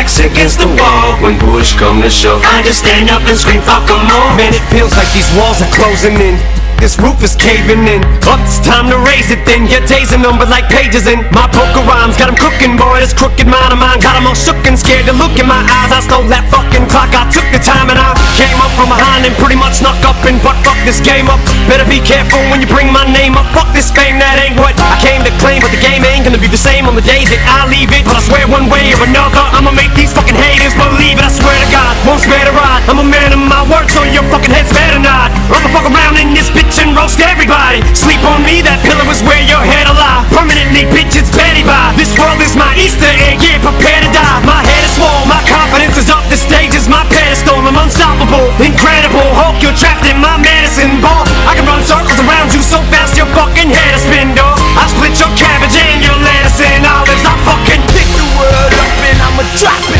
backs against the wall. When push come to shove, I just stand up and scream, fuck 'em all. Man, it feels like these walls are closing in. This roof is caving in. Up, it's time to raise it then. Your days are numbered like pages in my book of rhymes. Got 'em cooking, boy, this crooked mind of mine got 'em all shook and scared to look in my eyes. I stole that fucking clock, I took the time and I came up from behind and pretty much snuck up and fuck this game up. Better be careful when you bring my name up. Fuck this fame, that ain't what I came to claim. But the game ain't gonna be the same on the days that I leave it. But I swear one way or another, I'ma make these fucking haters believe it. I swear to God, won't spare the ride. I'm a man of my word, so your fucking heads better not. I'ma fuck around in this bitch and roast everybody. Sleep on me, that pillow is where your head alive. Permanently, bitch, it's Betty by. This world is my Easter egg, yeah, prepare to die. My head is swole, my confidence is up. The stage is my pedestal, I'm unstoppable, incredible. Hulk, you're trapped in my medicine ball. I can run circles around you so fast your fucking head is spin, dog. I'll split your cabbage and your lettuce and olives. I fucking pick the world up and I'ma drop it.